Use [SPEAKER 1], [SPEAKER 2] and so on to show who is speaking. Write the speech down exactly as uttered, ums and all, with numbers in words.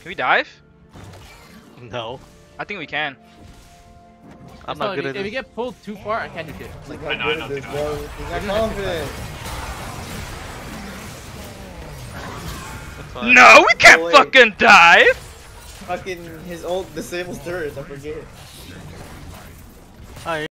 [SPEAKER 1] Can we dive?
[SPEAKER 2] No.
[SPEAKER 1] I think we can.
[SPEAKER 2] I'm
[SPEAKER 3] No,
[SPEAKER 2] not good
[SPEAKER 3] if,
[SPEAKER 2] at
[SPEAKER 3] if you
[SPEAKER 2] this.
[SPEAKER 3] get pulled too far, I can't do it.
[SPEAKER 4] He's
[SPEAKER 5] I
[SPEAKER 4] not
[SPEAKER 5] know, I
[SPEAKER 4] good
[SPEAKER 5] know,
[SPEAKER 4] at this,
[SPEAKER 5] I know.
[SPEAKER 4] bro. He's not
[SPEAKER 3] We're gonna
[SPEAKER 4] confident.
[SPEAKER 2] That's fine.
[SPEAKER 1] No, we can't
[SPEAKER 4] Oh, wait.
[SPEAKER 1] fucking dive!
[SPEAKER 4] Fucking his old disables turrets, I forget.
[SPEAKER 2] I